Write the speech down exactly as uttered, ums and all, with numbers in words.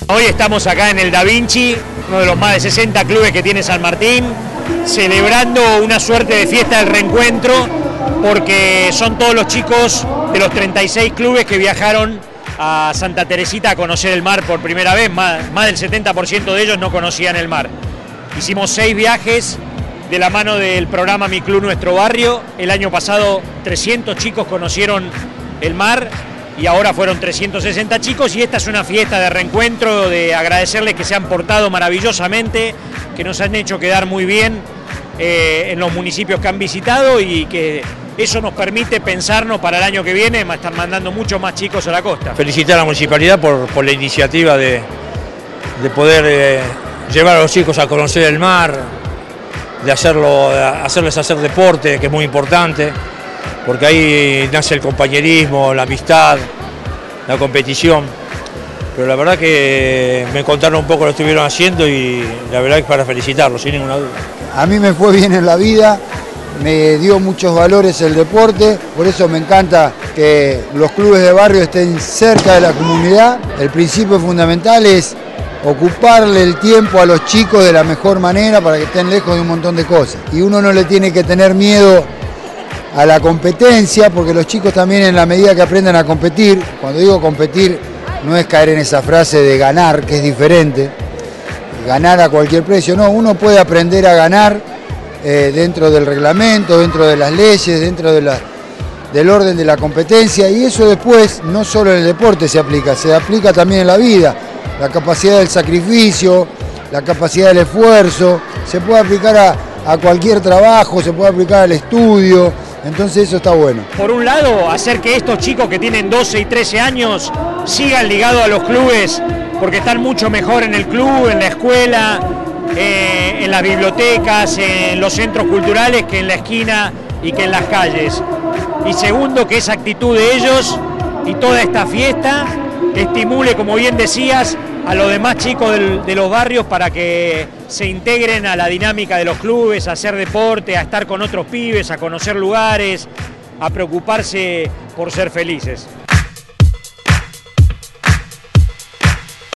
Hoy estamos acá en el Da Vinci, uno de los más de sesenta clubes que tiene San Martín, celebrando una suerte de fiesta del reencuentro, porque son todos los chicos de los treinta y seis clubes que viajaron a Santa Teresita a conocer el mar por primera vez. Más, más del setenta por ciento de ellos no conocían el mar. Hicimos seis viajes de la mano del programa Mi Club Nuestro Barrio. El año pasado trescientos chicos conocieron el mar y ahora fueron trescientos sesenta chicos, y esta es una fiesta de reencuentro, de agradecerles que se han portado maravillosamente, que nos han hecho quedar muy bien eh, en los municipios que han visitado, y que eso nos permite pensarnos para el año que viene, están mandando muchos más chicos a la costa. Felicitar a la municipalidad por, por la iniciativa de, de poder eh, llevar a los chicos a conocer el mar, de hacerlo, de hacerles hacer deporte, que es muy importante, porque ahí nace el compañerismo, la amistad, la competición. Pero la verdad que me contaron un poco lo que estuvieron haciendo y la verdad es para felicitarlos, sin ninguna duda. A mí me fue bien en la vida, me dio muchos valores el deporte, por eso me encanta que los clubes de barrio estén cerca de la comunidad. El principio fundamental es ocuparle el tiempo a los chicos de la mejor manera para que estén lejos de un montón de cosas. Y uno no le tiene que tener miedo a la competencia, porque los chicos también, en la medida que aprendan a competir, cuando digo competir no es caer en esa frase de ganar, que es diferente, ganar a cualquier precio, no, uno puede aprender a ganar eh, dentro del reglamento, dentro de las leyes, dentro de la, del orden de la competencia, y eso después no solo en el deporte se aplica, se aplica también en la vida, la capacidad del sacrificio, la capacidad del esfuerzo, se puede aplicar a, a cualquier trabajo, se puede aplicar al estudio. Entonces eso está bueno. Por un lado, hacer que estos chicos que tienen doce y trece años sigan ligados a los clubes, porque están mucho mejor en el club, en la escuela, eh, en las bibliotecas, en los centros culturales, que en la esquina y que en las calles. Y segundo, que esa actitud de ellos y toda esta fiesta estimule, como bien decías, a los demás chicos del, de los barrios para que se integren a la dinámica de los clubes, a hacer deporte, a estar con otros pibes, a conocer lugares, a preocuparse por ser felices.